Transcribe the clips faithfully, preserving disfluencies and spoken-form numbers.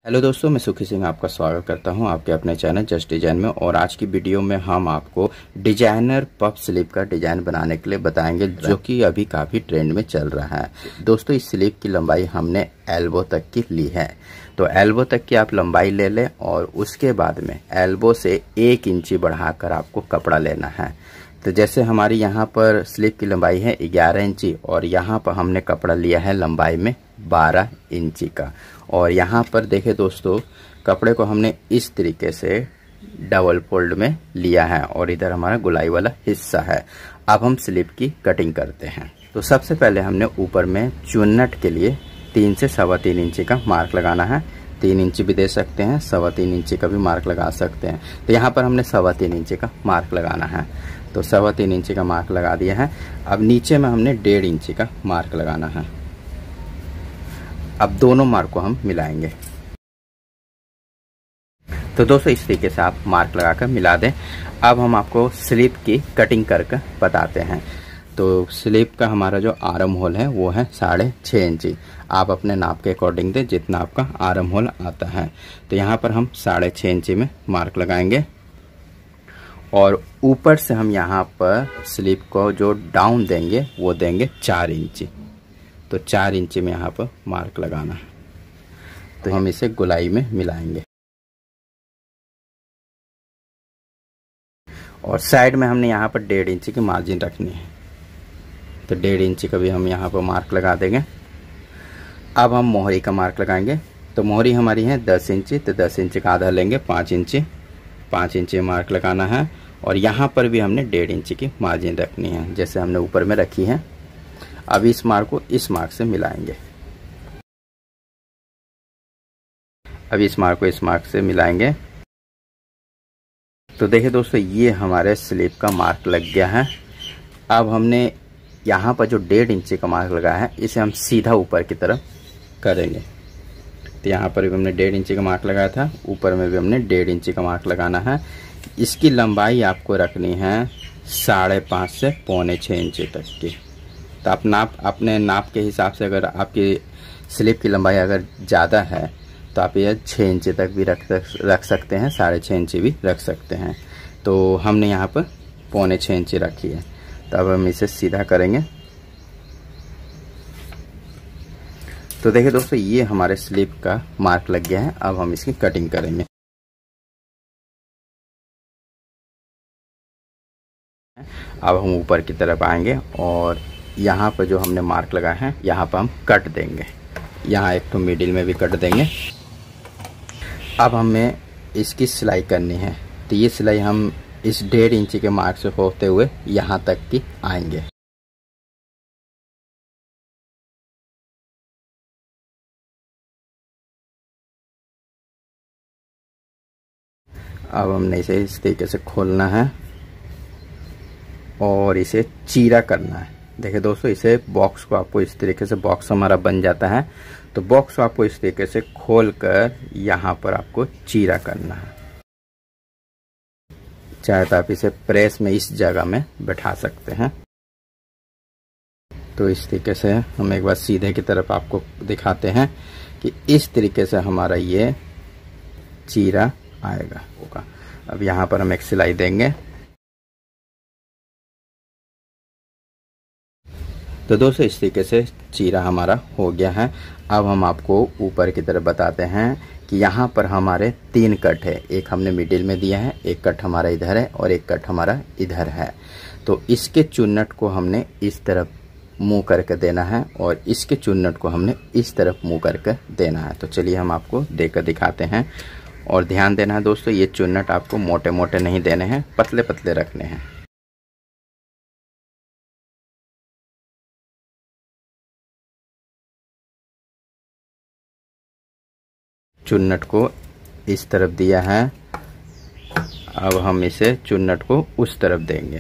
Hello दोस्तों, मैं सुखी सिंह आपका स्वागत करता हूं आपके अपने चैनल जस्ट डिजाइन में। और आज की वीडियो में हम आपको डिजाइनर पफ स्लीव का डिजाइन बनाने के लिए बताएंगे, जो कि अभी काफ़ी ट्रेंड में चल रहा है। दोस्तों, इस स्लीव की लंबाई हमने एल्बो तक की ली है, तो एल्बो तक की आप लंबाई ले लें और उसके बाद में एल्बो से एक इंची बढ़ाकर आपको कपड़ा लेना है। तो जैसे हमारी यहाँ पर स्लीव की लंबाई है ग्यारह इंची और यहाँ पर हमने कपड़ा लिया है लंबाई में बारह इंची का। और यहाँ पर देखें दोस्तों, कपड़े को हमने इस तरीके से डबल फोल्ड में लिया है और इधर हमारा गुलाई वाला हिस्सा है। अब हम स्लीव की कटिंग करते हैं। तो सबसे पहले हमने ऊपर में चुन्नट के लिए तीन से सवा तीन इंची का मार्क लगाना है। तीन इंची भी दे सकते हैं, सवा तीन इंची का भी मार्क लगा सकते हैं। तो यहाँ पर हमने सवा तीन इंची का मार्क लगाना है, तो सवा तीन इंची का मार्क लगा दिया है। अब नीचे में हमने डेढ़ इंची का मार्क लगाना है। अब दोनों मार्क को हम मिलाएंगे। तो दोस्तों, इस तरीके से आप मार्क लगाकर मिला दें। अब हम आपको स्लीव की कटिंग करके बताते हैं। तो स्लीव का हमारा जो आर्म होल है वो है साढ़े छः इंची। आप अपने नाप के अकॉर्डिंग दें जितना आपका आर्म होल आता है। तो यहाँ पर हम साढ़े छः इंची में मार्क लगाएंगे और ऊपर से हम यहाँ पर स्लीव को जो डाउन देंगे वो देंगे चार इंची। तो चार इंची में यहाँ पर मार्क लगाना है। तो हम इसे गुलाई में मिलाएंगे और साइड में हमने यहाँ पर डेढ़ इंची की मार्जिन रखनी है। तो डेढ़ इंची का भी हम यहाँ पर मार्क लगा देंगे। अब हम मोहरी का मार्क लगाएंगे। तो मोहरी हमारी है दस इंची, तो दस इंची का आधा लेंगे, पाँच इंची पाँच इंची मार्क लगाना है। और यहाँ पर भी हमने डेढ़ इंची की मार्जिन रखनी है, जैसे हमने ऊपर में रखी है। अब इस मार्क को इस मार्क से मिलाएंगे। अब इस मार्क को इस मार्क से मिलाएंगे। तो देखिए दोस्तों, ये हमारे स्लीव का मार्क लग गया है। अब हमने यहाँ पर जो डेढ़ इंची का मार्क लगाया है इसे हम सीधा ऊपर की तरफ करेंगे। तो यहाँ पर भी हमने डेढ़ इंची का मार्क लगाया था, ऊपर में भी हमने डेढ़ इंची का मार्क लगाना है। इसकी लंबाई आपको रखनी है साढ़े पाँच से पौने छः इंची तक की। तो आप नाप अपने नाप के हिसाब से, अगर आपकी स्लीव की लंबाई अगर ज़्यादा है तो आप ये छः इंची तक भी रख रख सकते हैं, साढ़े छः इंची भी रख सकते हैं। तो हमने यहाँ पर पौने छः इंची रखी है। तो अब हम इसे सीधा करेंगे। तो देखिए दोस्तों, ये हमारे स्लीव का मार्क लग गया है। अब हम इसकी कटिंग करेंगे। अब हम ऊपर की तरफ आएंगे और यहाँ पर जो हमने मार्क लगाया है यहाँ पर हम कट देंगे। यहाँ एक तो मिडिल में भी कट देंगे। अब हमें इसकी सिलाई करनी है। तो ये सिलाई हम इस डेढ़ इंची के मार्क से होते हुए यहाँ तक की आएंगे। अब हमने इसे इस तरीके से खोलना है और इसे चीरा करना है। देखिए दोस्तों, इसे बॉक्स को आपको इस तरीके से बॉक्स हमारा बन जाता है। तो बॉक्स को आपको इस तरीके से खोलकर यहाँ पर आपको चीरा करना है। चाहे तो आप इसे प्रेस में इस जगह में बैठा सकते हैं। तो इस तरीके से हम एक बार सीधे की तरफ आपको दिखाते हैं कि इस तरीके से हमारा ये चीरा आएगा होगा। अब यहाँ पर हम एक सिलाई देंगे। तो दोस्तों, इस तरीके से चीरा हमारा हो गया है। अब हम आपको ऊपर की तरफ बताते हैं कि यहाँ पर हमारे तीन कट है। एक हमने मिडिल में दिया है, एक कट हमारा इधर है और एक कट हमारा इधर है। तो इसके चुन्नट को हमने इस तरफ मुंह करके देना है और इसके चुन्नट को हमने इस तरफ मुंह करके देना है। तो चलिए हम आपको देकर दिखाते हैं। और ध्यान देना है दोस्तों, ये चुन्नट आपको मोटे मोटे नहीं देने हैं, पतले पतले रखने हैं। चुन्नट को इस तरफ दिया है। अब हम इसे चुन्नट को उस तरफ देंगे।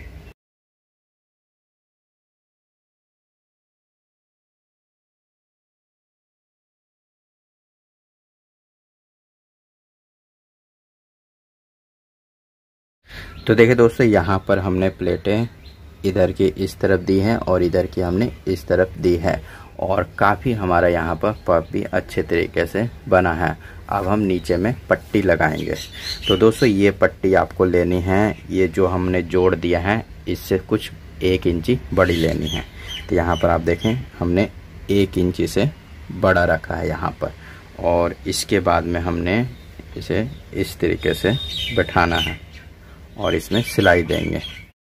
तो देखिए दोस्तों, यहाँ पर हमने प्लेटें इधर की इस तरफ दी हैं और इधर की हमने इस तरफ दी है। और काफ़ी हमारा यहाँ पर पफ भी अच्छे तरीके से बना है। अब हम नीचे में पट्टी लगाएंगे। तो दोस्तों ये पट्टी आपको लेनी है, ये जो हमने जोड़ दिया है इससे कुछ एक इंची बड़ी लेनी है। तो यहाँ पर आप देखें हमने एक इंची से बड़ा रखा है यहाँ पर, और इसके बाद में हमने इसे इस तरीके से बैठाना है और इसमें सिलाई देंगे।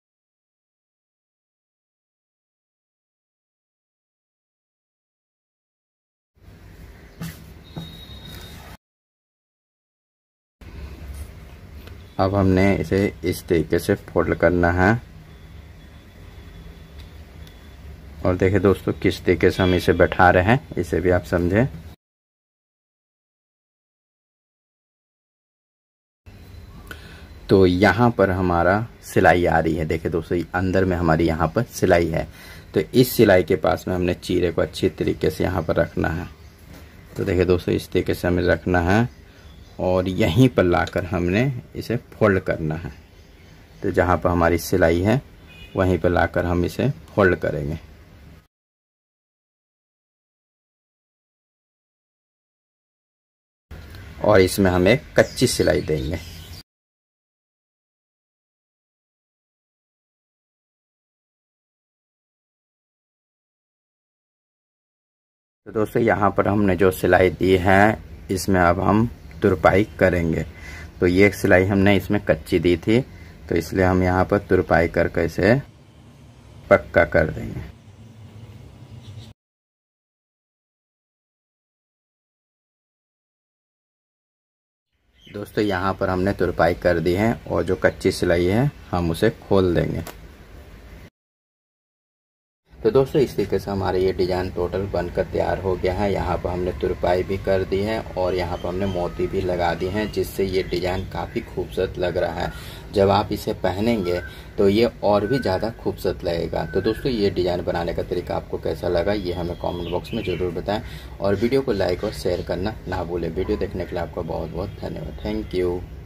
अब हमने इसे इस तरीके से फोल्ड करना है, और देखिए दोस्तों किस तरीके से हम इसे बैठा रहे हैं, इसे भी आप समझें। तो यहाँ पर हमारा सिलाई आ रही है, देखिए दोस्तों अंदर में हमारी यहाँ पर सिलाई है। तो इस सिलाई के पास में हमने चीरे को अच्छी तरीके से यहाँ पर रखना है। तो देखिए दोस्तों इस तरीके से हमें रखना है और यहीं पर लाकर हमने इसे फोल्ड करना है। तो जहाँ पर हमारी सिलाई है वहीं पर लाकर हम इसे फोल्ड करेंगे। और इसमें हम एक कच्ची सिलाई देंगे। तो दोस्तों यहाँ पर हमने जो सिलाई दी है इसमें अब हम तुरपाई करेंगे। तो ये सिलाई हमने इसमें कच्ची दी थी, तो इसलिए हम यहाँ पर तुरपाई करके इसे पक्का कर देंगे। दोस्तों यहाँ पर हमने तुरपाई कर दी है और जो कच्ची सिलाई है हम उसे खोल देंगे। तो दोस्तों इस तरीके से हमारे ये डिज़ाइन टोटल बनकर तैयार हो गया है। यहाँ पर हमने तुरपाई भी कर दी है और यहाँ पर हमने मोती भी लगा दी हैं, जिससे ये डिज़ाइन काफ़ी खूबसूरत लग रहा है। जब आप इसे पहनेंगे तो ये और भी ज़्यादा खूबसूरत लगेगा। तो दोस्तों ये डिज़ाइन बनाने का तरीका आपको कैसा लगा ये हमें कमेंट बॉक्स में ज़रूर बताएं, और वीडियो को लाइक और शेयर करना ना भूलें। वीडियो देखने के लिए आपका बहुत बहुत धन्यवाद। Thank you.